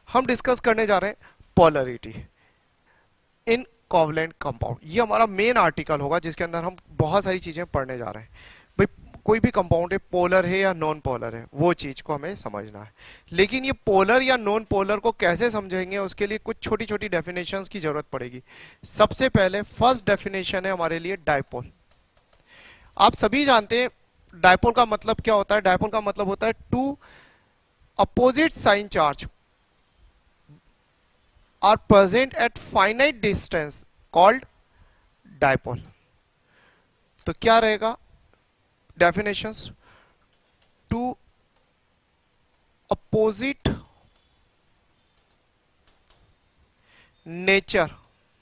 हम डिस्कस करने जा रहे हैं पोलरिटी इन कोवलेंट कंपाउंड। ये हमारा मेन आर्टिकल होगा जिसके अंदर हम बहुत सारी चीजें पढ़ने जा रहे हैं। भाई कोई भी कंपाउंड है पोलर है या नॉन पोलर है, वो चीज को हमें समझना है। लेकिन ये पोलर या नॉन पोलर को कैसे समझेंगे, उसके लिए कुछ छोटी छोटी डेफिनेशंस की जरूरत पड़ेगी। सबसे पहले फर्स्ट डेफिनेशन है हमारे लिए डायपोल। आप सभी जानते हैं डायपोल का मतलब क्या होता है। डायपोल का मतलब होता है two opposite sign charge are present at finite distance called dipole। तो क्या रहेगा definitions? Two opposite nature,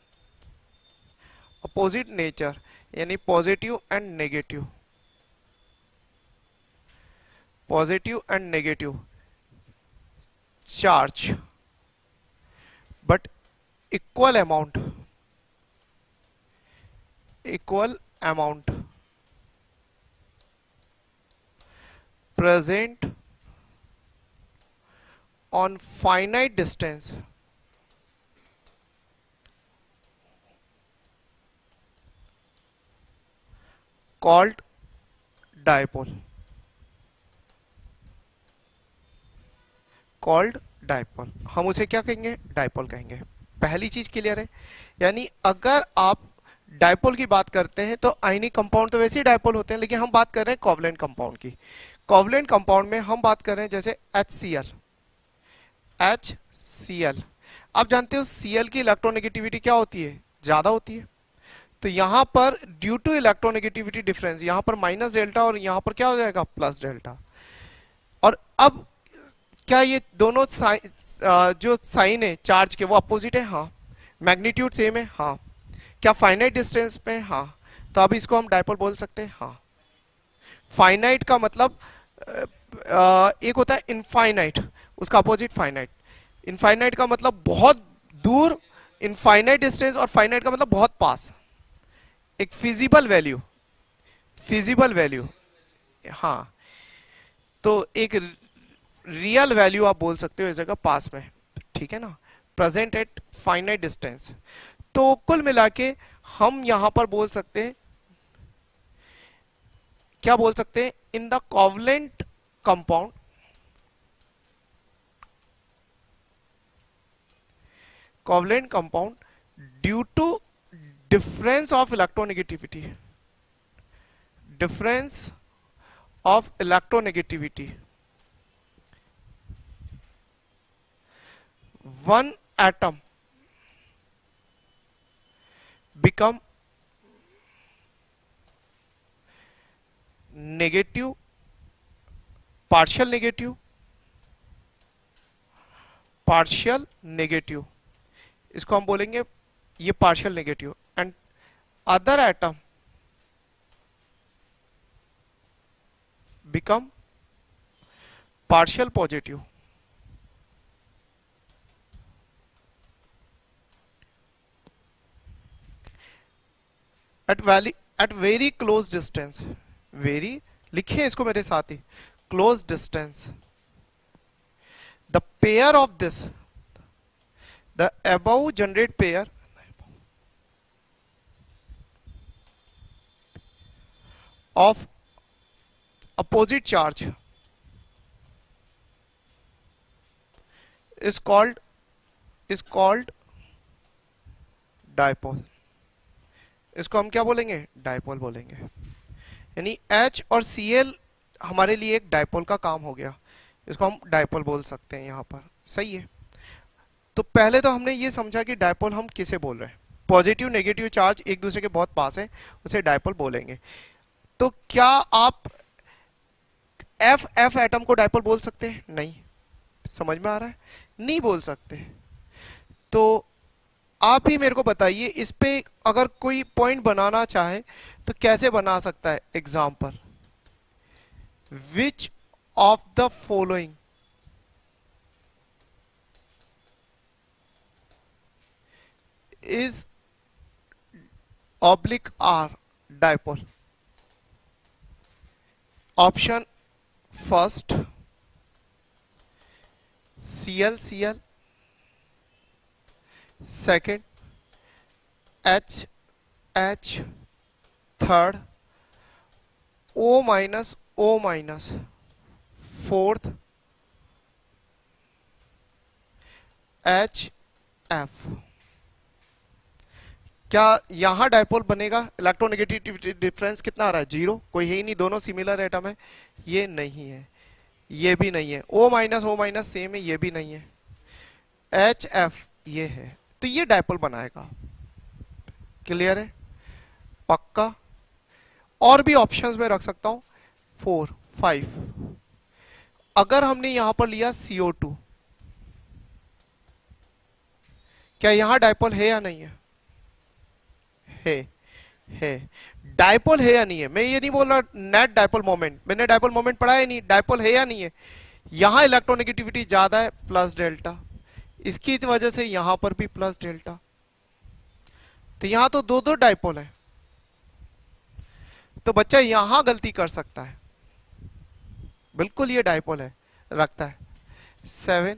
opposite nature यानी positive and negative, positive and negative charge but equal amount present on finite distance called dipole, called dipole. हम उसे क्या कहेंगे? Dipole कहेंगे। पहली चीज क्लियर है, यानी अगर आप डायपोल की बात करते हैं तो आयनिक कंपाउंड तो वैसे ही डायपोल होते हैं, लेकिन हम बात कर रहे हैं कोवलेंट कंपाउंड की। कोवलेंट कंपाउंड में हम बात कर रहे हैं जैसे HCl। HCl आप जानते हो Cl की इलेक्ट्रोनेगेटिविटी क्या होती है? ज्यादा होती है। तो यहां पर ड्यू टू इलेक्ट्रोनेगेटिविटी डिफरेंस यहां पर माइनस डेल्टा और यहां पर क्या हो जाएगा? Plus delta. और अब क्या ये दोनों जो साइन है चार्ज के वो अपोजिट है? हाँ। मैग्नीट्यूड सेम है? हाँ। क्या फाइनाइट डिस्टेंस पे? हाँ। तो अब इसको हम डायपोल बोल सकते हैं? हाँ। फाइनाइट का मतलब एक होता है इनफाइनाइट, उसका अपोजिट फाइनाइट। इनफाइनाइट का मतलब बहुत दूर, इनफाइनाइट डिस्टेंस, और फाइनाइट का मतलब बहुत पास। एक फिजिबल वैल्यू, फिजिबल वैल्यू। हाँ, तो एक रियल वैल्यू आप बोल सकते हो इस जगह पास में, ठीक है ना, प्रेजेंट एट फाइनाइट डिस्टेंस। तो कुल मिला के हम यहां पर बोल सकते हैं, क्या बोल सकते हैं? In the covalent compound, covalent compound due to difference of electronegativity, difference of electronegativity, one atom become negative, partial negative, partial negative, इसको हम बोलेंगे ये partial negative, and other atom become partial positive। at very close distance, very लिखे इसको मेरे साथ ही, close distance, the pair of this, the above generate pair of opposite charge is called dipole। इसको हम क्या बोलेंगे? डायपोल बोलेंगे। यानी H और Cl हमारे लिए एक डायपोल का काम हो गया, इसको हम डायपोल बोल सकते हैं यहां पर। सही है। तो पहले तो हमने ये समझा कि डायपोल हम किसे बोल रहे हैं। पॉजिटिव नेगेटिव चार्ज एक दूसरे के बहुत पास है, उसे डायपोल बोलेंगे। तो क्या आप एफ एटम को डायपोल बोल सकते हैं? नहीं। समझ में आ रहा है? नहीं बोल सकते। तो आप ही मेरे को बताइए, इस पे अगर कोई पॉइंट बनाना चाहे तो कैसे बना सकता है? Example, which of the following is oblique or dipole? Option first Cl Cl, second H H, third O minus O minus, fourth H F. क्या यहां डायपोल बनेगा? इलेक्ट्रोनेगेटिविटी डिफरेंस कितना आ रहा है? 0, कोई है ही नहीं, दोनों सिमिलर एटम है। ये नहीं है, ये भी नहीं है, ओ माइनस सेम है, ये भी नहीं है, एच एफ ये है, तो ये डायपोल बनाएगा। क्लियर है? पक्का? और भी ऑप्शंस में रख सकता हूं, 4 5। अगर हमने यहां पर लिया CO2, क्या यहां डायपोल है या नहीं है? है। डायपोल है या नहीं है? मैं ये नहीं बोल रहा नेट डायपोल मोमेंट, मैंने डायपोल मोमेंट पढ़ा है नहीं, डायपोल है या नहीं है? यहां इलेक्ट्रोनेगेटिविटी ज्यादा है, प्लस डेल्टा, इसकी वजह से यहां पर भी प्लस डेल्टा, तो यहां तो दो दो डायपोल है, तो बच्चा यहां गलती कर सकता है, बिल्कुल ये डायपोल है, रखता है। 7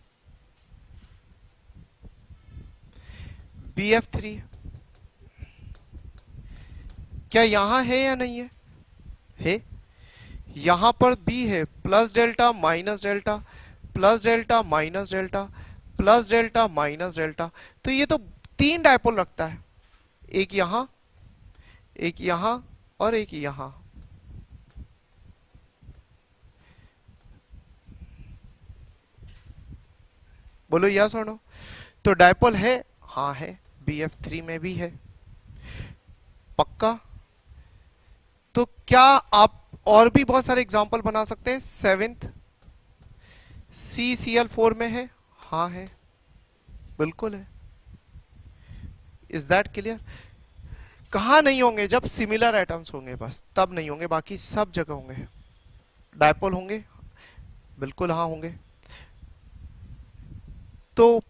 BF3, क्या यहां है या नहीं है? यहां पर B है, plus delta minus delta, plus delta minus delta, plus delta minus delta, तो ये तो 3 डायपोल रखता है, एक यहां, एक यहां और एक यहां। बोलो यस और नो? तो डायपोल है? हाँ है, BF3 में भी है। पक्का? तो क्या आप और भी बहुत सारे एग्जांपल बना सकते हैं। 7th CCl4 में है? हाँ है, बिल्कुल है। Is that clear? कहां नहीं होंगे? जब सिमिलर एटम्स होंगे बस तब नहीं होंगे, बाकी सब जगह होंगे। डायपोल होंगे? बिल्कुल हाँ होंगे। तो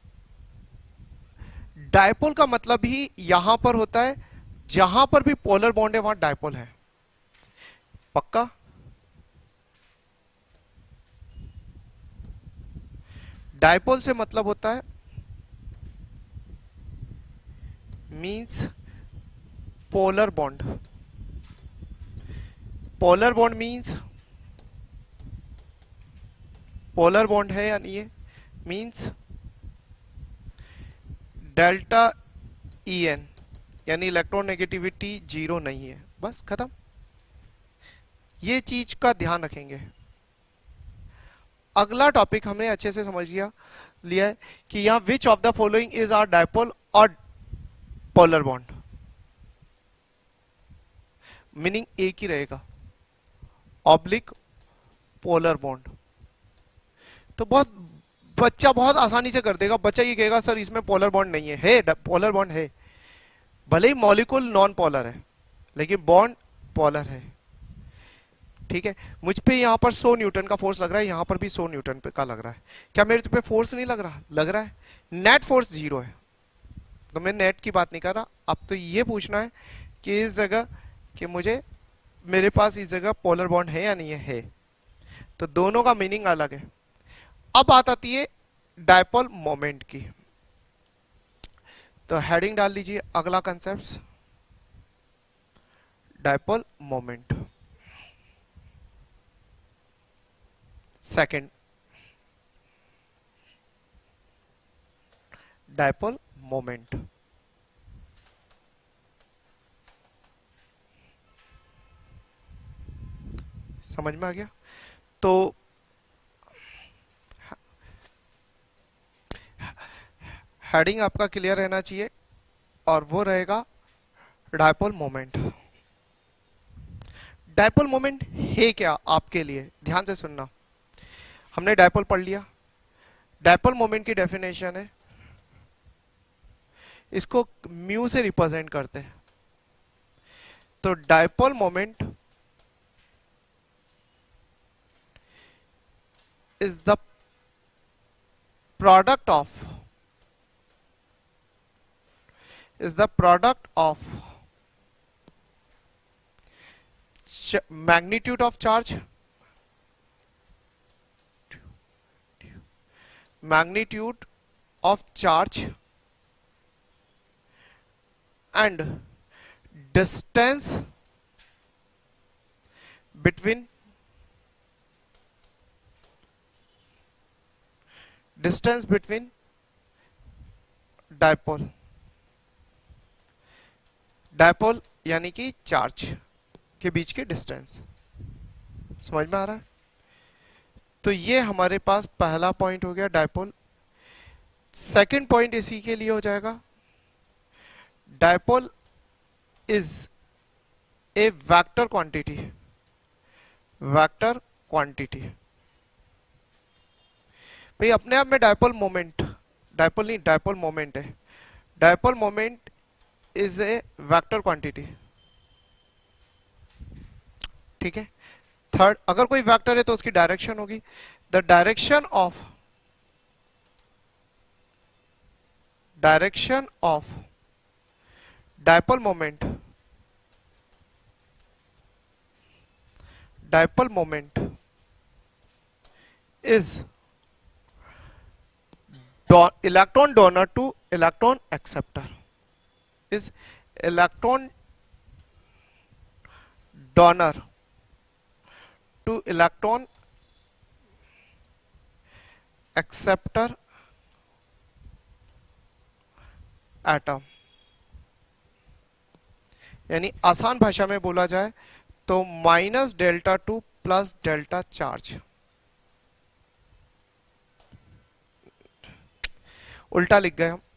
डायपोल का मतलब ही यहां पर होता है, जहां पर भी पोलर बॉन्ड है वहां डायपोल है। पक्का? डायपोल से मतलब होता है means polar bond. Polar bond means polar bond है या नहीं है, मींस डेल्टा EN, यानी इलेक्ट्रोनेगेटिविटी 0 नहीं है, बस खत्म। ये चीज का ध्यान रखेंगे। अगला टॉपिक हमने अच्छे से समझ लिया है कि यहां which of the following is or dipole और पोलर बॉन्ड, मीनिंग एक ही रहेगा, ऑब्लिक पोलर बॉन्ड। तो बच्चा बहुत आसानी से कर देगा। बच्चा ये कहेगा सर इसमें पोलर बॉन्ड नहीं है पोलर बॉन्ड है, भले ही मॉलिक्यूल नॉन पोलर है लेकिन बॉन्ड पोलर है। ठीक है, मुझ पे यहां पर 100 न्यूटन का फोर्स लग रहा है, यहां पर भी 100 न्यूटन का लग रहा है, क्या मेरे पे फोर्स नहीं लग रहा? लग रहा है। नेट फोर्स 0 है, तो मैं नेट की बात नहीं कर रहा। अब तो ये पूछना है कि इस जगह कि मुझे मेरे पास इस जगह पोलर बॉन्ड है या नहीं है, तो दोनों का मीनिंग अलग है। अब बात आती है डायपोल मोमेंट की, तो हेडिंग डाल लीजिए अगला concept, dipole moment. Second, dipole moment. समझ में आ गया? तो हेडिंग आपका क्लियर रहना चाहिए और वो रहेगा डायपोल मोमेंट। डायपोल मोमेंट है क्या आपके लिए? ध्यान से सुनना। हमने डायपोल पढ़ लिया। डायपोल मोमेंट की डेफिनेशन है, इसको म्यू से रिप्रेजेंट करते हैं। तो dipole moment is the product of magnitude of charge, magnitude of charge and distance between dipole, dipole यानी कि चार्ज के बीच की डिस्टेंस। समझ में आ रहा है? तो ये हमारे पास पहला पॉइंट हो गया डायपोल। सेकंड पॉइंट इसी के लिए हो जाएगा, dipole is a vector quantity. Vector quantity भाई अपने आप में डायपोल मोमेंट, डायपोल नहीं, डायपोल मोमेंट है। Dipole moment is a vector quantity. ठीक है। थर्ड, अगर कोई वेक्टर है तो उसकी डायरेक्शन होगी, the direction of dipole moment is electron donor to electron acceptor, is electron donor to electron acceptor atom. यानी आसान भाषा में बोला जाए तो minus delta to plus delta charge. उल्टा लिख गए हम।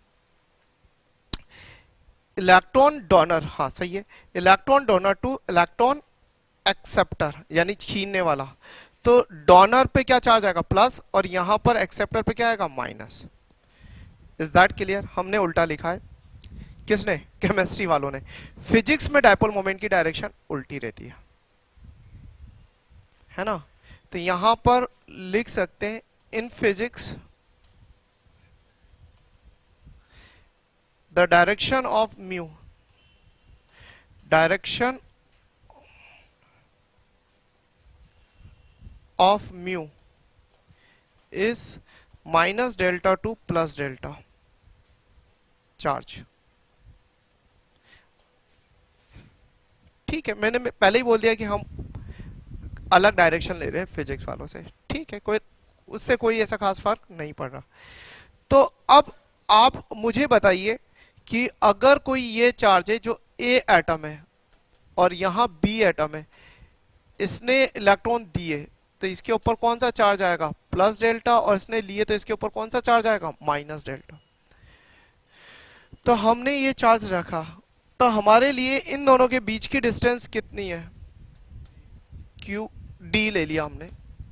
इलेक्ट्रॉन डोनर, हाँ सही है, electron donor to electron acceptor यानी छीनने वाला। तो डोनर पे क्या चार्ज आएगा? प्लस, और यहां पर एक्सेप्टर पे क्या आएगा? माइनस। Is that clear? हमने उल्टा लिखा है। किसने? केमिस्ट्री वालों ने। फिजिक्स में डायपोल मोमेंट की डायरेक्शन उल्टी रहती है ना? तो यहां पर लिख सकते हैं in physics the direction of mu, direction of mu is minus delta to plus delta charge। ठीक है, मैंने पहले ही बोल दिया कि हम अलग डायरेक्शन ले रहे हैं फिजिक्स वालों से। ठीक है, कोई उससे कोई ऐसा खास फर्क नहीं पड़ रहा। तो अब आप मुझे बताइए कि अगर कोई ये चार्ज है जो ए एटम है और यहां बी एटम है, इसने इलेक्ट्रॉन दिए तो इसके ऊपर कौन सा चार्ज आएगा? प्लस डेल्टा, और इसने लिए तो इसके ऊपर कौन सा चार्ज आएगा? Minus delta. तो हमने ये चार्ज रखा, तो हमारे लिए इन दोनों के बीच की डिस्टेंस कितनी है? क्यू डी ले लिया हमने।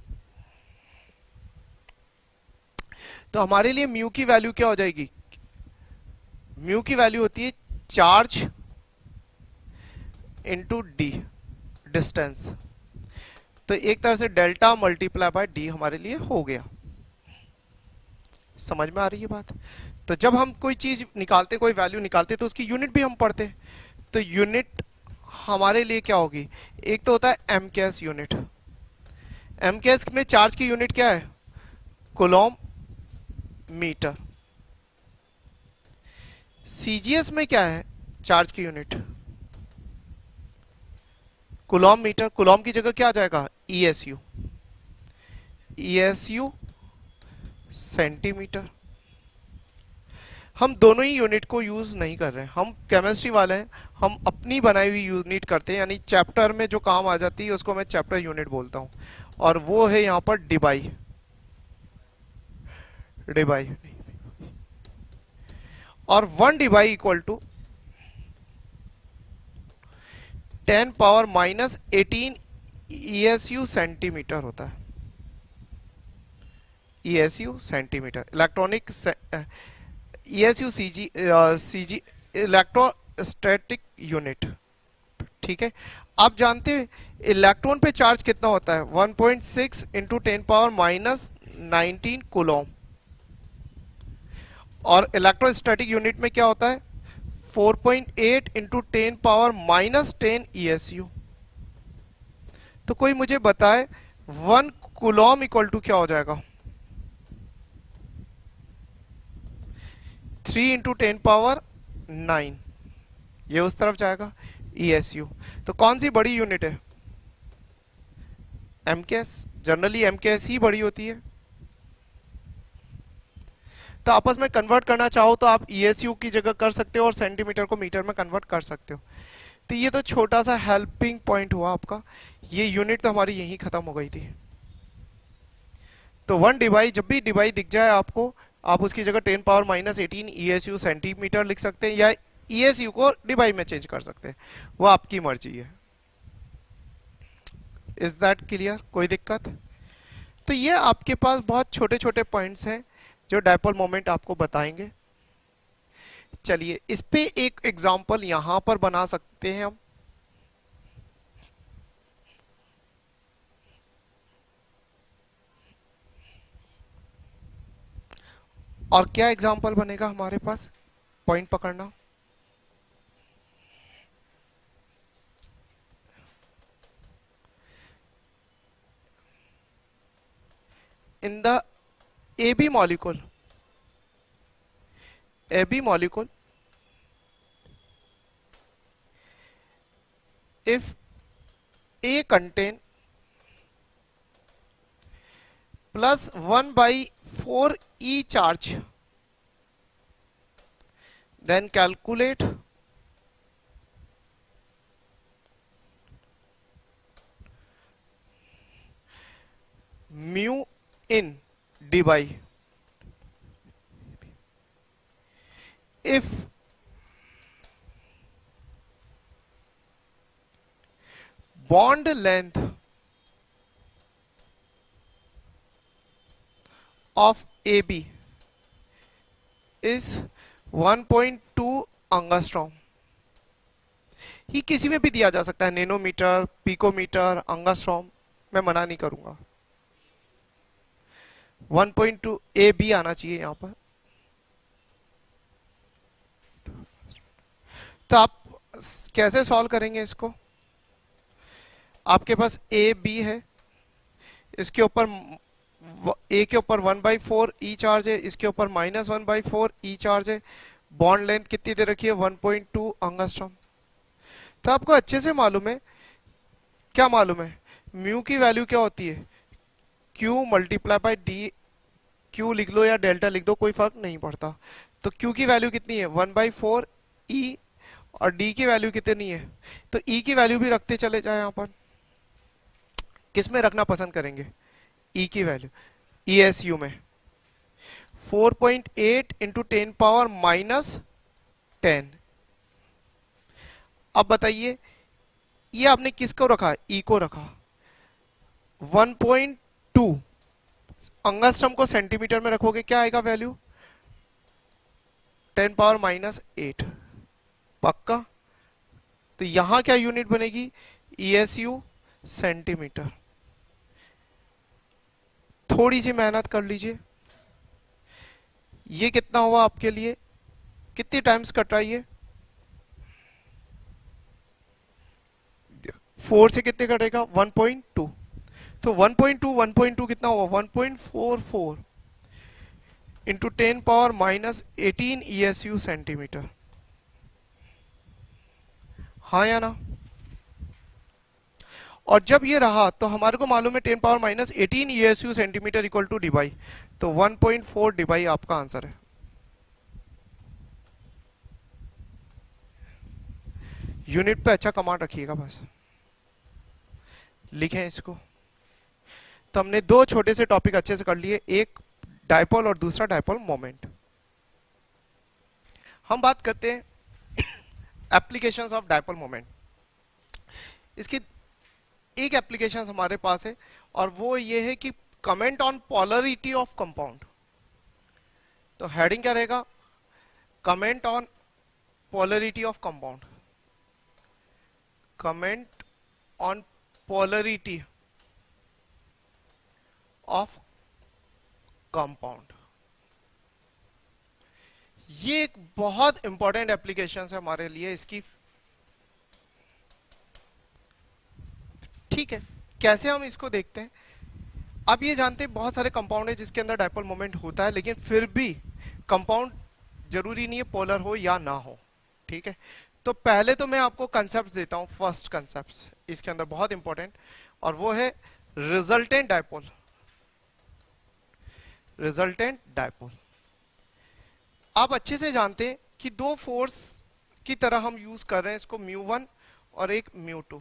तो हमारे लिए म्यू की वैल्यू क्या हो जाएगी? म्यू की वैल्यू होती है चार्ज इंटू डी, डिस्टेंस। तो एक तरह से डेल्टा मल्टीप्लाई बाय डी हमारे लिए हो गया। समझ में आ रही है बात? तो जब हम कोई चीज निकालते, कोई वैल्यू निकालते, तो उसकी यूनिट भी हम पढ़ते। तो यूनिट हमारे लिए क्या होगी? एक तो होता है एमकेएस यूनिट। एमकेएस में चार्ज की यूनिट क्या है? Coulomb metre. सीजीएस में क्या है चार्ज की यूनिट? Coulomb metre. कूलॉम की जगह क्या आ जाएगा? ईएसयू। ESU centimetre. हम दोनों ही यूनिट को यूज नहीं कर रहे हैं, हम केमिस्ट्री वाले हैं, हम अपनी बनाई हुई यूनिट करते हैं। यानी चैप्टर में जो काम आ जाती है उसको मैं चैप्टर यूनिट बोलता हूं, और वो है यहां पर डिबाई। डिबाई, और 1 debye equal to 10 power minus 18 ESU centimetre होता है। ESU centimetre, electronic ESU CG electrostatic unit. ठीक है, आप जानते हैं इलेक्ट्रॉन पे चार्ज कितना होता है? 1.6 इंटू 10 पावर माइनस 19 कूलॉम। और इलेक्ट्रोस्टैटिक यूनिट में क्या होता है? 4.8 इंटू 10 पावर माइनस 10 ईएसयू। तो कोई मुझे बताए 1 कूलॉम इक्वल टू क्या हो जाएगा? 3 इंटू 10 पावर 9। ये उस तरफ जाएगा, ESU। तो कौन सी बड़ी यूनिट है? MKS। जनरली MKS ही बड़ी होती है। तो आपस में कन्वर्ट करना चाहो तो आप ESU की जगह कर सकते हो और सेंटीमीटर को मीटर में कन्वर्ट कर सकते हो। तो ये तो छोटा सा हेल्पिंग पॉइंट हुआ आपका। ये यूनिट तो हमारी यहीं खत्म हो गई थी। तो 1 डिवाइड, जब भी डिवाइड दिख जाए आपको, आप उसकी जगह 10 पावर माइनस 18 ESU सेंटीमीटर लिख सकते हैं, या ESU को डिवाइड में चेंज कर सकते हैं, वो आपकी मर्जी है। Is that clear? कोई दिक्कत? तो ये आपके पास बहुत छोटे छोटे पॉइंट्स हैं जो डायपोल मोमेंट आपको बताएंगे। चलिए इस पे एक एग्जांपल यहां पर बना सकते हैं हम। और क्या एग्जांपल बनेगा हमारे पास? पॉइंट पकड़ना। In the AB molecule, if A contain plus 1/4 E charge, then calculate mu in d by. If bond length of AB is 1.2 angstrom, ही किसी में भी दिया जा सकता है, नैनोमीटर, पिकोमीटर, एंगस्ट्रॉम, मैं मना नहीं करूंगा। 1.2 AB आना चाहिए यहां पर। तो आप कैसे सॉल्व करेंगे इसको? आपके पास AB है, इसके ऊपर A के ऊपर 1/4 E चार्ज है, इसके ऊपर -1/4 E चार्ज है। बॉन्ड लेंथ कितनी दे रखी है? 1.2 एंगस्ट्रॉम। तो आपको अच्छे से मालूम है, क्या मालूम है? म्यू की वैल्यू क्या होती है? Q multiply by D. Q लिख लो या डेल्टा लिख दो, कोई फर्क नहीं पड़ता। तो Q की वैल्यू कितनी है? 1/4 E, और D की वैल्यू कितनी है? तो E की वैल्यू भी रखते चले जाए। यहां पर किस में रखना पसंद करेंगे? E की वैल्यू ESU में 4.8 इंटू 10 पावर -10। अब बताइए ये आपने किसको रखा? E को रखा। 1.2 एंगस्ट्रॉम को सेंटीमीटर में रखोगे, क्या आएगा वैल्यू? 10 पावर -8। पक्का? तो यहां क्या यूनिट बनेगी? ESU centimetre. थोड़ी सी मेहनत कर लीजिए। ये कितना हुआ आपके लिए? कितनी टाइम्स कट रहा है ये? 4 से कितने कटेगा? 1.2। तो 1.2 कितना हुआ? 1.44 इंटू 10 पावर -18 ESU सेंटीमीटर। हाँ या ना? और जब ये रहा तो हमारे को मालूम है 10 power -18 ESU centimetre equal to debye, तो 1.4 डिवाई आपका आंसर है। यूनिट पे अच्छा कमांड रखिएगा, बस लिखें इसको। तो हमने दो छोटे से टॉपिक अच्छे से कर लिए, एक डायपोल और दूसरा डायपोल मोमेंट। हम बात करते हैं एप्लीकेशंस ऑफ डायपोल मोमेंट। इसकी एक एप्लीकेशन हमारे पास है और वो ये है कि comment on polarity of compound. तो हेडिंग क्या रहेगा? Comment on polarity of compound. Comment on polarity of compound. ये एक बहुत इंपॉर्टेंट एप्लीकेशन है हमारे लिए इसकी। ठीक है, कैसे हम इसको देखते हैं? आप ये जानते हैं बहुत सारे कंपाउंड है जिसके अंदर डायपोल मोमेंट होता है, लेकिन फिर भी कंपाउंड जरूरी नहीं है पोलर हो या ना हो। ठीक है, तो पहले तो मैं आपको कंसेप्ट देता हूं, फर्स्ट कंसेप्ट इसके अंदर बहुत इंपॉर्टेंट, और वो है रिजल्टेंट डायपोल। रिजल्टेंट डायपोल आप अच्छे से जानते हैं कि दो फोर्स की तरह हम यूज कर रहे हैं इसको, μ1 और एक μ2।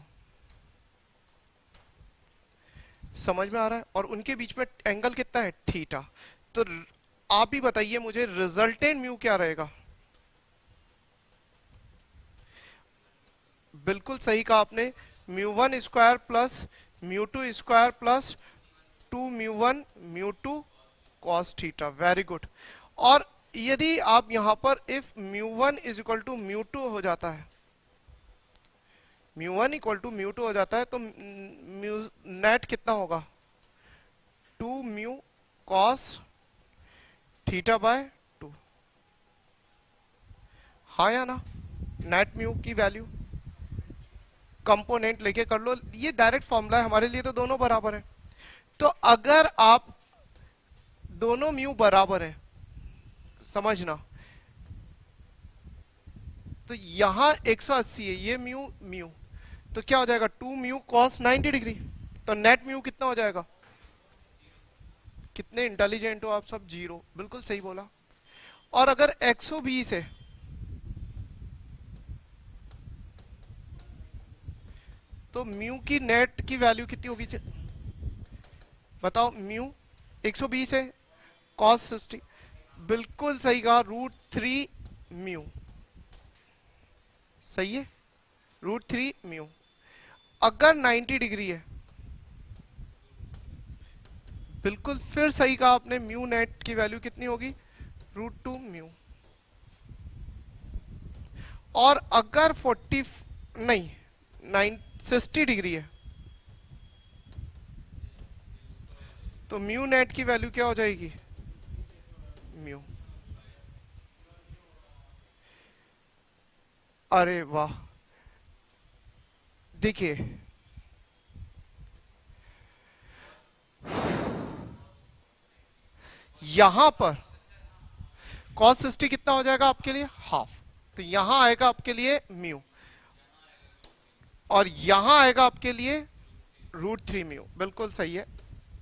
समझ में आ रहा है? और उनके बीच में एंगल कितना है? थीटा। तो आप ही बताइए मुझे रिजल्टेंट म्यू क्या रहेगा? बिल्कुल सही कहा आपने, μ1 square plus μ2 square plus 2μ1 μ2 cos theta. Very good. और यदि आप यहां पर इफ μ1 इज इक्वल टू μ2 हो जाता है, μ1 इक्वल टू μ2 हो जाता है, तो नेट कितना होगा? 2μ cos थीटा बाय 2। हाँ या ना? नेट म्यू की वैल्यू कंपोनेंट लेके कर लो, ये डायरेक्ट फॉर्मूला है हमारे लिए, तो दोनों बराबर है। तो अगर आप दोनों म्यू बराबर है, समझना, तो यहां 180 है, ये म्यू म्यू, तो क्या हो जाएगा? 2μ cos 90 डिग्री। तो नेट म्यू कितना हो जाएगा? कितने इंटेलिजेंट हो आप सब! 0। बिल्कुल सही बोला। और अगर 120 है तो म्यू की नेट की वैल्यू कितनी होगी? बताओ। म्यू 120 है, cos 60, बिल्कुल सही कहा, √3 म्यू। सही है, √3 म्यू। अगर 90 डिग्री है, बिल्कुल फिर सही कहा आपने, म्यू नेट की वैल्यू कितनी होगी? √2 म्यू। और अगर 60 डिग्री है, तो म्यू नेट की वैल्यू क्या हो जाएगी? म्यू। अरे वाह! देखिए, यहां पर cos 60 कितना हो जाएगा आपके लिए? हाफ। तो यहां आएगा आपके लिए म्यू, और यहां आएगा आपके लिए √3 म्यू। बिल्कुल सही है,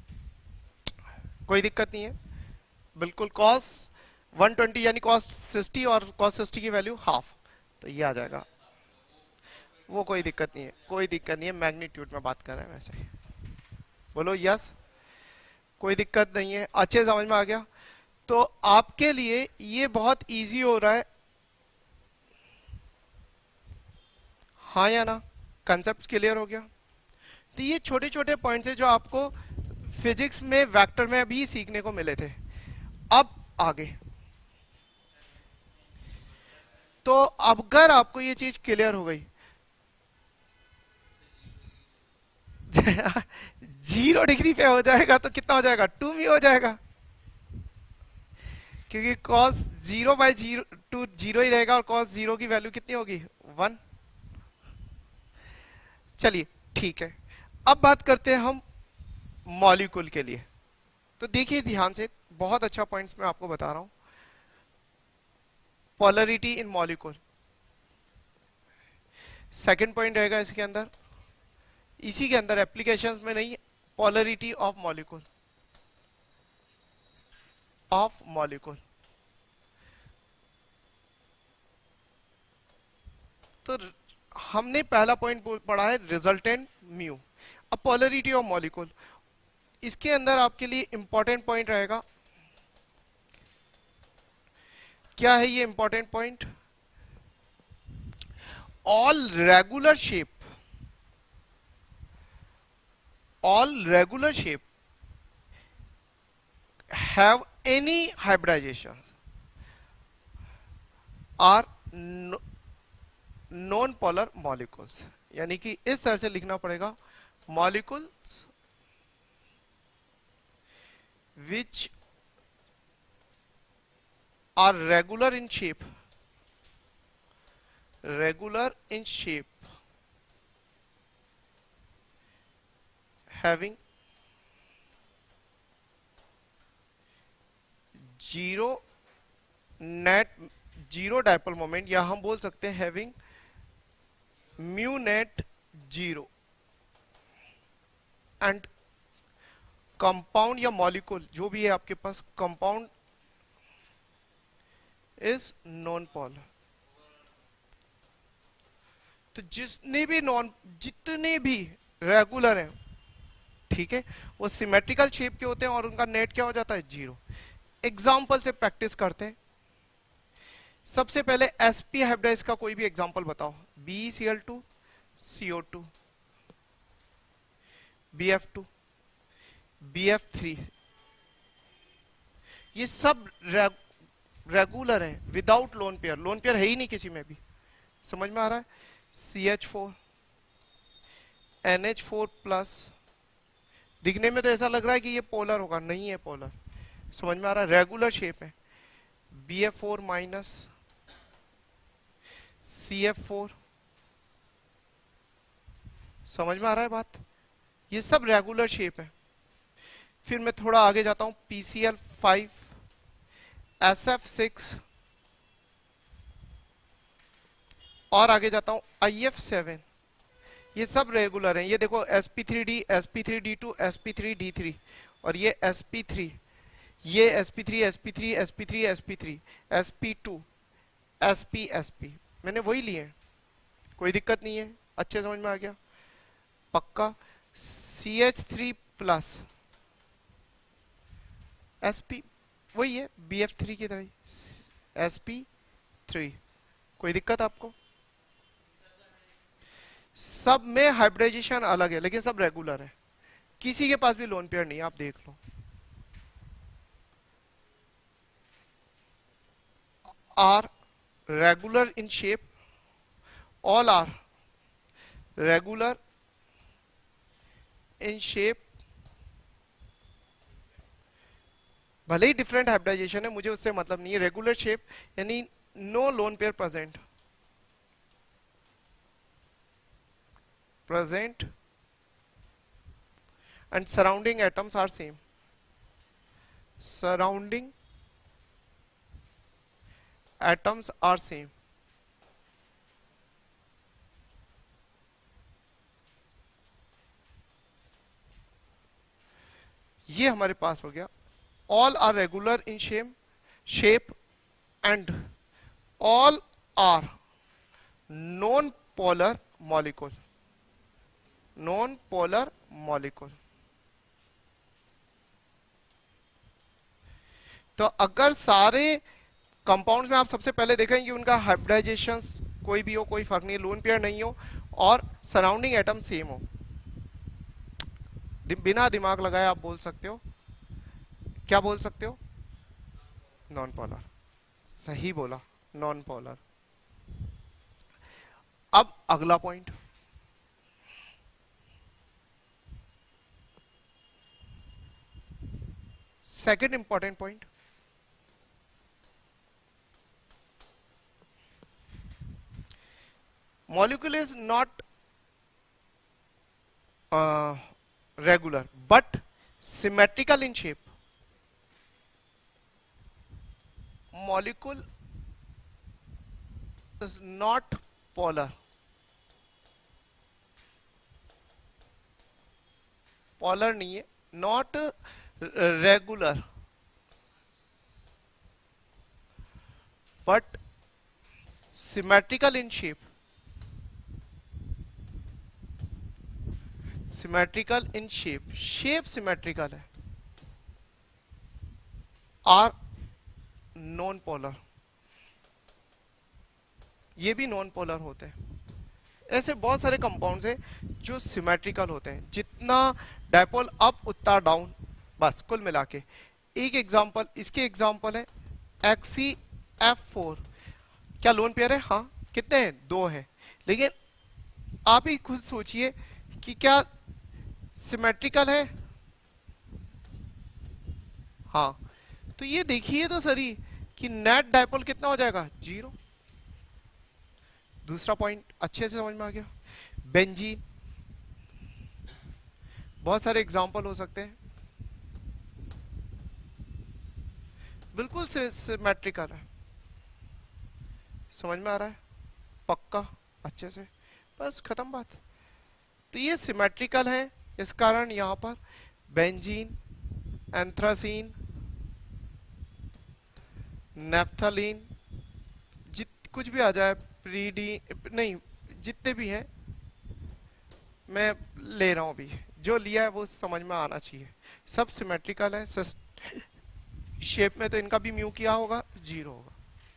कोई दिक्कत नहीं है। बिल्कुल cos 120 यानी cos 60 और cos 60 की वैल्यू हाफ, तो ये आ जाएगा। वो कोई दिक्कत नहीं है, कोई दिक्कत नहीं है, मैग्नीट्यूड में बात कर रहे हैं वैसे ही। बोलो यस, कोई दिक्कत नहीं है, अच्छे समझ में आ गया। तो आपके लिए ये बहुत इजी हो रहा है, हाँ या ना? कंसेप्ट क्लियर हो गया? तो ये छोटे छोटे पॉइंट्स है जो आपको फिजिक्स में वेक्टर में भी सीखने को मिले थे। अब आगे, तो अगर आपको ये चीज क्लियर हो गई 0 डिग्री पे हो जाएगा तो कितना हो जाएगा? 2 हो जाएगा, क्योंकि cos 0/2 0 ही रहेगा, और cos 0 की वैल्यू कितनी होगी? 1। चलिए ठीक है, अब बात करते हैं हम मॉलिक्यूल के लिए। तो देखिए ध्यान से, बहुत अच्छा पॉइंट्स मैं आपको बता रहा हूं। Polarity in molecule second point रहेगा इसके अंदर, इसी के अंदर, एप्लीकेशंस में नहीं। पोलरिटी ऑफ मॉलिक्यूल, तो हमने पहला पॉइंट पढ़ा है रिजल्टेंट म्यू। अब पोलरिटी ऑफ मॉलिक्यूल, इसके अंदर आपके लिए इंपॉर्टेंट पॉइंट रहेगा। क्या है ये important point? All regular shape have any hybridization are non polar molecules. यानी कि इस तरह से लिखना पड़ेगा, molecules which are regular in shape having zero dipole moment, या हम बोल सकते हैं having mu net 0 and compound या मॉलिक्यूल जो भी है आपके पास, कंपाउंड इज नॉन पोलर। तो जितने भी रेगुलर हैं, ठीक है, वो सिमेट्रिकल शेप के होते हैं और उनका नेट क्या हो जाता है, 0। एग्जाम्पल से प्रैक्टिस करते हैं। सबसे पहले sp हाइब्रिडाइज का कोई भी एग्जाम्पल बताओ। BeCl2 CO2 BF2 BF3, ये सब रेगुलर है without lone pair. Lone pair है ही नहीं किसी में भी, समझ में आ रहा है। CH4 NH4 प्लस, दिखने में तो ऐसा लग रहा है कि ये पोलर होगा, नहीं है पोलर, समझ में आ रहा है, रेगुलर शेप है। BF4 माइनस CF4, समझ में आ रहा है बात, ये सब रेगुलर शेप है। फिर मैं थोड़ा आगे जाता हूं, PCl5 SF6 और आगे जाता हूं IF7, ये सब रेगुलर हैं। ये देखो sp3d sp3d2 sp3d3 और ये sp3, ये sp3 sp3 sp3 sp3 sp2 sp sp, मैंने वही लिए हैं, कोई दिक्कत नहीं है, अच्छे समझ में आ गया पक्का। CH3 प्लस sp वही है BF3 की तरह sp3, कोई दिक्कत आपको। सब में हाइब्रिडाइजेशन अलग है लेकिन सब रेगुलर है, किसी के पास भी लोन पेयर नहीं, आप देख लो। Are regular in shape, all are regular in shape, भले ही डिफरेंट हाइब्रिडाइजेशन है, मुझे उससे मतलब नहीं है। रेगुलर शेप यानी no lone pair present and surrounding atoms are same, surrounding atoms are same। ये हमारे पास हो गया। all are regular in shape and all are non polar molecule, non polar molecule. तो अगर सारे कंपाउंड्स में आप सबसे पहले देखें कि उनका हाइब्रिडाइजेशन कोई भी हो, कोई फर्क नहीं, लोन पेयर नहीं हो और सराउंडिंग एटम सेम हो, बिना दिमाग लगाए आप बोल सकते हो, क्या बोल सकते हो, नॉन पोलर। सही बोला, नॉन पोलर। अब अगला point, second important point, molecule is not regular but symmetrical in shape। molecule is not polar, polar नहीं है, not regular but symmetrical in shape, symmetrical in shape, shape symmetrical है। are non polar, ये भी non polar होते हैं। ऐसे बहुत सारे कंपाउंड्स हैं जो सिमेट्रिकल होते हैं, जितना डायपोल अप उतना डाउन, बस कुल मिला के। एक एग्जांपल, इसके एग्जांपल है XeF4, क्या लोन पेयर है, हाँ, कितने हैं, 2 हैं, लेकिन आप ही खुद सोचिए कि क्या सिमेट्रिकल है, हाँ, तो ये देखिए तो सही कि नेट डायपोल कितना हो जाएगा, 0। दूसरा पॉइंट अच्छे से समझ में आ गया। बेंजीन, बहुत सारे एग्जांपल हो सकते हैं, बिल्कुल सिमेट्रिकल है, समझ में आ रहा है पक्का अच्छे से। बस खत्म बात। तो ये सिमेट्रिकल है, इस कारण यहां पर बेंजीन, एंथ्रासीन, नेफ्थलीन, जित कुछ भी आ जाए, प्रीडी नहीं, जितने भी हैं मैं ले रहा हूं अभी, जो लिया है वो समझ में आना चाहिए। सब सिमेट्रिकल है। शेप में तो इनका भी म्यू किया होगा, 0 होगा।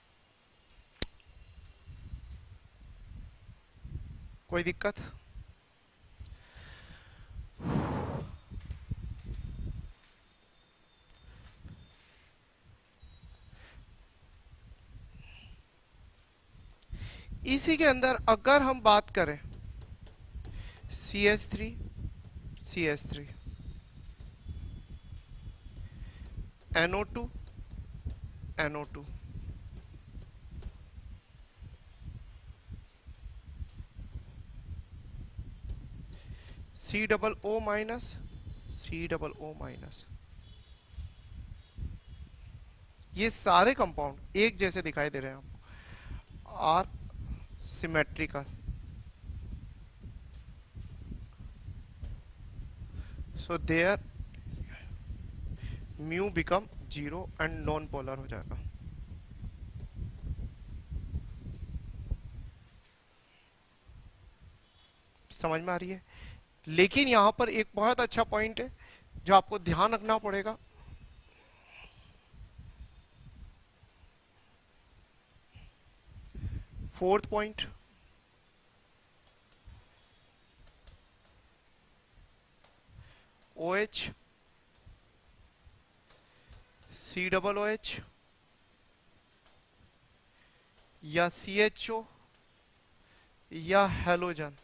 कोई दिक्कत? इसी के अंदर अगर हम बात करें CH3, CH3, NO2, NO2, COO minus, COO minus, ये सारे कंपाउंड एक जैसे दिखाई दे रहे हैं आपको, are symmetrical. So there mu become 0 and non polar हो जाएगा। समझ में आ रही है? लेकिन यहां पर एक बहुत अच्छा पॉइंट है जो आपको ध्यान रखना पड़ेगा। फोर्थ पॉइंट, OH, COOH या CHO या हेलोजन,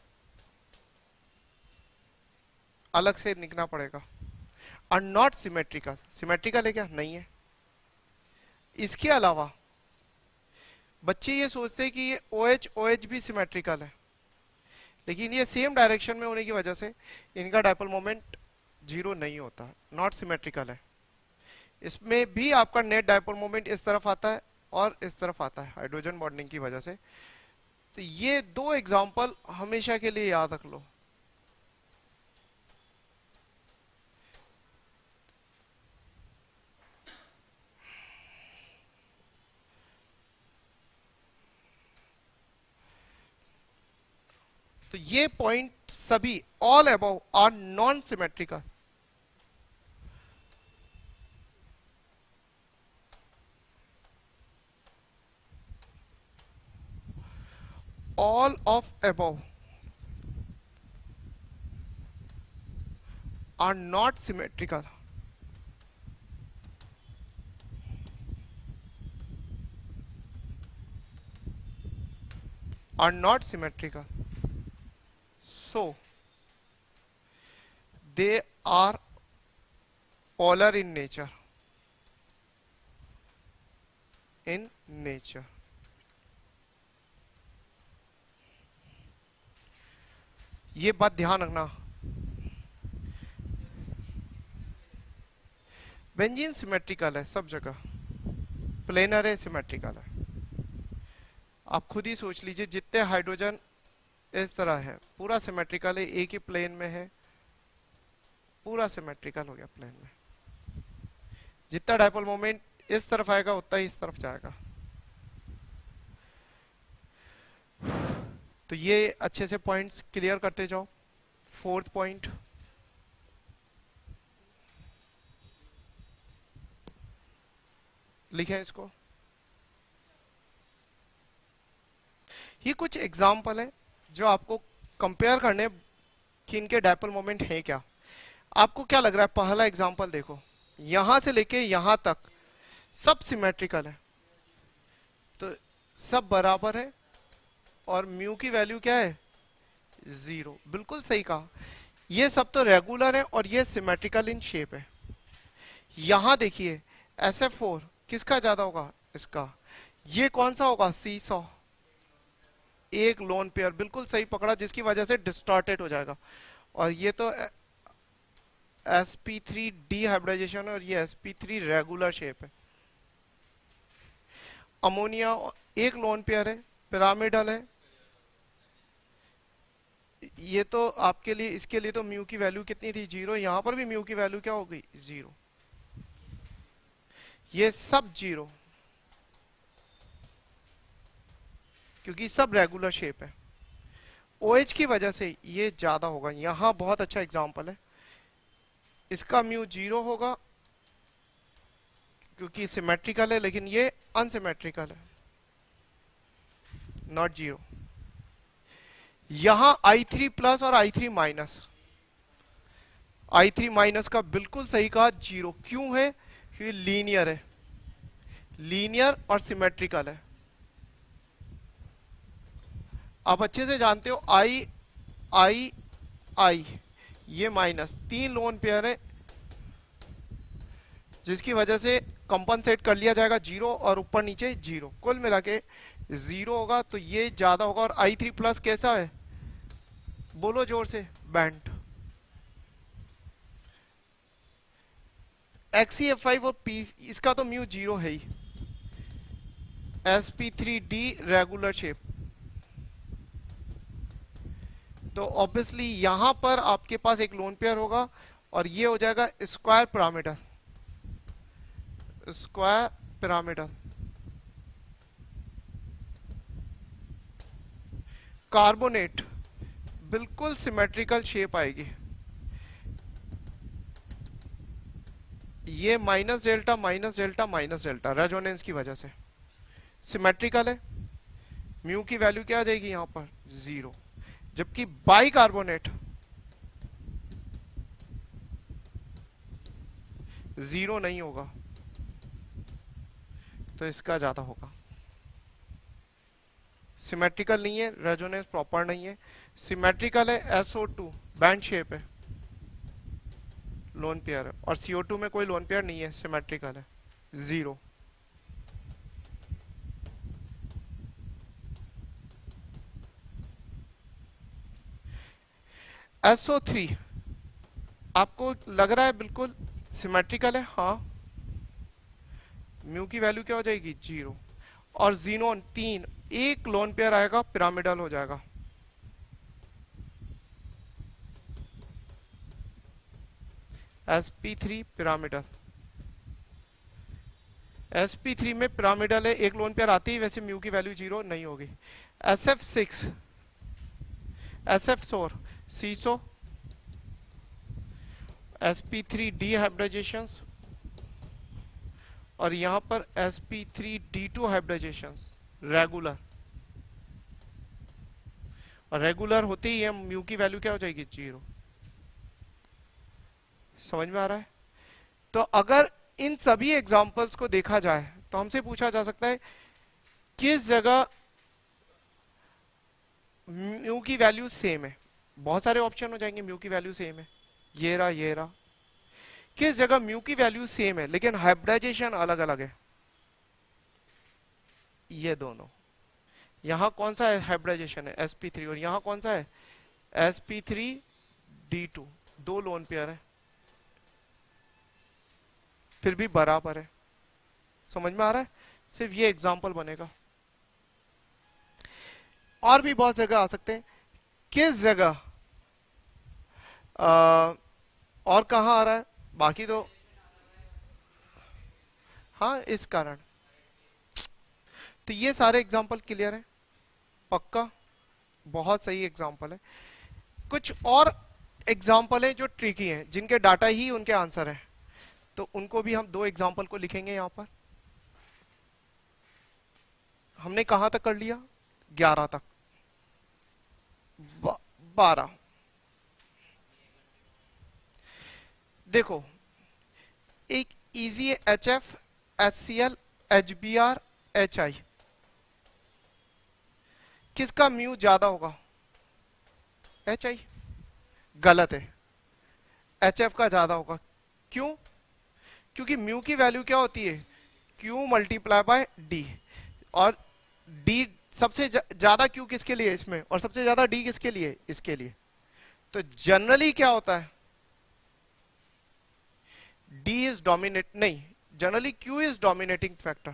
अलग से लिखना पड़ेगा। Are not symmetrical. सिमेट्रिकल है क्या? नहीं है। इसके अलावा बच्चे ये सोचते हैं कि ये OH OH भी सिमेट्रिकल है, लेकिन ये सेम डायरेक्शन में होने की वजह से इनका डायपोल मोमेंट 0 नहीं होता, नॉट सिमेट्रिकल है। इसमें भी आपका नेट डायपोल मोमेंट इस तरफ आता है और इस तरफ आता है हाइड्रोजन बॉन्डिंग की वजह से। तो ये दो एग्जांपल हमेशा के लिए याद रख लो। तो ये पॉइंट सभी all above are non symmetrical. All of above are not symmetrical. Are not symmetrical. So they are polar in nature. In nature. ये बात ध्यान रखना। बेंजीन सिमेट्रिकल है सब जगह, प्लेनर है, सिमेट्रिकल है। आप खुद ही सोच लीजिए, जितने हाइड्रोजन इस तरह है पूरा सिमेट्रिकल है, एक ही प्लेन में है, पूरा सिमेट्रिकल हो गया प्लेन में। जितना डायपोल मोमेंट इस तरफ आएगा उतना ही इस तरफ जाएगा। तो ये अच्छे से पॉइंट्स क्लियर करते जाओ। फोर्थ पॉइंट, लिखें इसको। ये कुछ एग्जाम्पल है जो आपको कंपेयर करने कि इनके डायपोल मोमेंट है क्या। आपको क्या लग रहा है? पहला एग्जाम्पल देखो, यहां से लेके यहां तक सब सिमेट्रिकल है, तो सब बराबर है और म्यू की वैल्यू क्या है? 0। बिल्कुल सही कहा। ये सब तो रेगुलर है और ये सिमेट्रिकल इन शेप है। यहां देखिए SF4 किसका ज्यादा होगा? इसका। ये कौन सा होगा? सीसॉ, एक लोन पेयर। बिल्कुल सही पकड़ा, जिसकी वजह से डिस्टॉर्टेड हो जाएगा। और ये तो sp3 डिहाइब्रिडाइजेशन और ये sp3 रेगुलर शेप है। अमोनिया एक लोन पेयर है, पिरामिडल है, ये तो आपके लिए, इसके लिए तो म्यू की वैल्यू कितनी थी, 0। यहां पर भी म्यू की वैल्यू क्या हो गई, 0। ये सब 0, क्योंकि सब रेगुलर शेप है। OH की वजह से ये ज्यादा होगा। यहां बहुत अच्छा एग्जांपल है, इसका म्यू 0 होगा क्योंकि सिमेट्रिकल है, लेकिन ये अनसिमेट्रिकल है, नॉट 0। यहां I3 प्लस और I3 माइनस, I3 माइनस का बिल्कुल सही कहा, 0 क्यों है, क्योंकि लीनियर है, लीनियर और सिमेट्रिकल है। आप अच्छे से जानते हो I I I, ये माइनस, 3 लोन पेयर है, जिसकी वजह से कंपनसेट कर लिया जाएगा 0 और ऊपर नीचे 0, कुल मिला के 0 होगा। तो ये ज्यादा होगा। और I3 प्लस कैसा है, बोलो जोर से, बैंड। XeF5 और P, इसका तो म्यू 0 है ही। sp3d रेगुलर शेप, तो ऑब्वियसली यहां पर आपके पास एक लोन पेयर होगा और ये हो जाएगा square pyramidal, square pyramidal. Carbonate बिल्कुल सिमेट्रिकल शेप आएगी। ये minus delta minus delta minus delta, resonance की वजह से सिमेट्रिकल है। म्यू की वैल्यू क्या आ जाएगी यहां पर, 0। जबकि बाई कार्बोनेट 0 नहीं होगा, तो इसका ज्यादा होगा। सिमेट्रिकल नहीं है, रेजोनेंस प्रॉपर नहीं है। सिमेट्रिकल है, SO2 बैंड शेप है, लोन पेयर है, और CO2 में कोई लोन पेयर नहीं है, सिमेट्रिकल है, 0। SO3 आपको लग रहा है बिल्कुल सिमेट्रिकल है, हाँ, म्यू की वैल्यू क्या हो जाएगी, 0। और जीनोन 3, एक लोन पेयर आएगा, पिरामिडल हो जाएगा। sp3 पिरामिडल, sp3 में पिरामिडल है, एक लोन पेयर आती है, वैसे म्यू की वैल्यू 0 नहीं होगी। SF6, SF4 सीसो, sp3d हाइब्रिडाइजेशंस, और यहां पर sp3d2 हाइब्रिडाइजेशंस, रेगुलर। और रेगुलर होते ही म्यू की वैल्यू क्या हो जाएगी, 0। समझ में आ रहा है। तो अगर इन सभी एग्जांपल्स को देखा जाए तो हमसे पूछा जा सकता है किस जगह म्यू की वैल्यू सेम है। बहुत सारे ऑप्शन हो जाएंगे, म्यू की वैल्यू सेम है, ये रहा ये रहा। किस जगह म्यू की वैल्यू सेम है लेकिन हाइब्रिडाइजेशन अलग अलग है, ये दोनों। यहां कौन सा है हाइब्रिडाइजेशन है, sp3, और यहां कौन सा है, sp3d2, दो लोन पेयर है, फिर भी बराबर है। समझ में आ रहा है। सिर्फ ये एग्जांपल बनेगा, और भी बहुत जगह आ सकते हैं। किस जगह और कहां आ रहा है, बाकी तो हाँ, इस कारण। तो ये सारे एग्जांपल क्लियर है, पक्का, बहुत सही एग्जांपल है। कुछ और एग्जांपल है जो ट्रिकी हैं, जिनके डाटा ही उनके आंसर है, तो उनको भी हम दो एग्जांपल को लिखेंगे यहां पर। हमने कहां तक कर लिया, 11 तक, 12। देखो, एक इजी है, HF, HCl, HBr, HI। किसका म्यू ज्यादा होगा, HI। गलत है, HF का ज्यादा होगा। क्यों, क्योंकि म्यू की वैल्यू क्या होती है, Q मल्टीप्लाई बाय D, और D सबसे ज्यादा Q किसके लिए इसमें, और सबसे ज्यादा D किसके लिए, इसके लिए। तो जनरली क्या होता है, D इज डोमिनेट, नहीं, generally Q is dominating factor,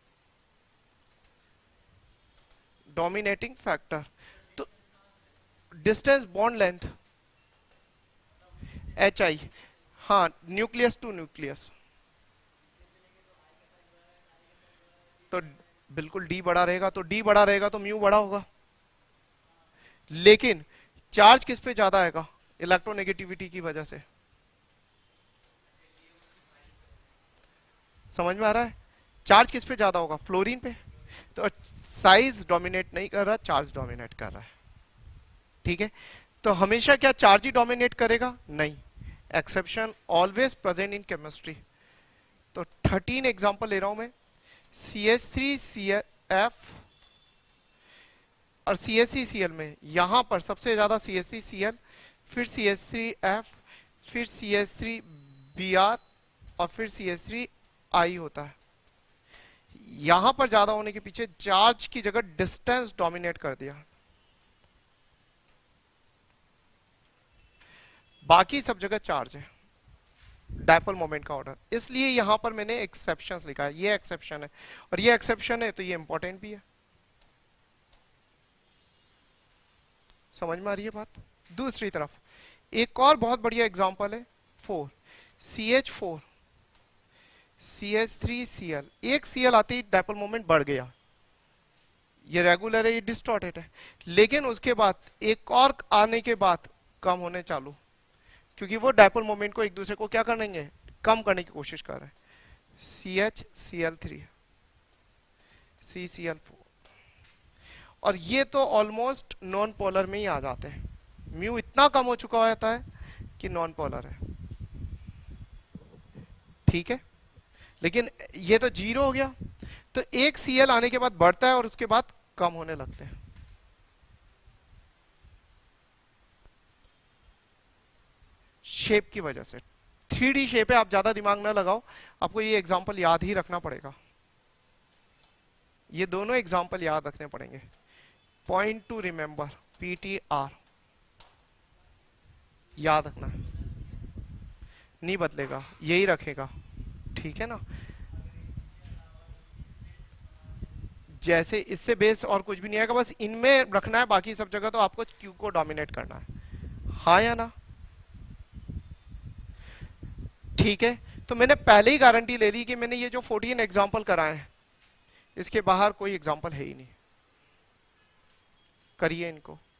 dominating factor. तो डिस्टेंस बॉन्ड लेंथ HI, हाँ न्यूक्लियस टू न्यूक्लियस, तो बिल्कुल D बड़ा रहेगा, तो D बड़ा रहेगा तो म्यू बड़ा होगा। लेकिन चार्ज किस पे ज्यादा आएगा? इलेक्ट्रोनेगेटिविटी की वजह से। समझ में आ रहा है? चार्ज किस पे ज्यादा होगा? फ्लोरीन पे। तो साइज डोमिनेट नहीं कर रहा, चार्ज डोमिनेट कर रहा है। ठीक है, तो हमेशा क्या चार्ज ही डोमिनेट करेगा? नहीं, exception always present in chemistry. तो 13 एग्जांपल ले रहा हूं मैं। CH3CF और CH3Cl में यहां पर सबसे ज्यादा CH3Cl, फिर CH3F, फिर CH3Br और फिर CH3I होता है। यहां पर ज्यादा होने के पीछे चार्ज की जगह डिस्टेंस डोमिनेट कर दिया, बाकी सब जगह चार्ज है, डायपोल मोमेंट का ऑर्डर। इसलिए यहां पर मैंने एक्सेप्शंस लिखा है, ये एक्सेप्शन है और ये एक्सेप्शन है, तो ये इंपॉर्टेंट भी है। समझ में आ रही है बात? दूसरी तरफ एक और बहुत बढ़िया एग्जांपल है 4 CH4 CH3Cl। एक Cl आते ही डायपोल मोमेंट बढ़ गया, ये रेगुलर है, ये डिस्टॉर्टेड है। लेकिन उसके बाद एक और आने के बाद कम होने चालू, क्योंकि वो डायपोल मोमेंट को एक दूसरे को क्या करेंगे? कम करने की कोशिश कर रहे हैं। CHCl3 CCl4, और ये तो ऑलमोस्ट नॉन पोलर में ही आ जाते हैं। म्यू इतना कम हो चुका होता है कि नॉन पोलर है। ठीक है, लेकिन ये तो 0 हो गया, तो एक Cl आने के बाद बढ़ता है और उसके बाद कम होने लगते हैं। शेप की वजह से 3D शेप है, आप ज्यादा दिमाग ना लगाओ, आपको ये एग्जांपल याद ही रखना पड़ेगा। ये दोनों एग्जांपल याद रखने पड़ेंगे। पॉइंट टू रिमेंबर, PTR याद रखना है, नहीं बदलेगा, यही रखेगा। ठीक है ना? जैसे इससे बेस और कुछ भी नहीं आएगा, बस इनमें रखना है, बाकी सब जगह तो आपको Q को डोमिनेट करना है। हाँ या ना? ठीक है, तो मैंने पहले ही गारंटी ले ली कि मैंने ये जो 14 एग्जांपल कराए हैं, इसके बाहर कोई एग्जांपल है ही नहीं। करिए इनको।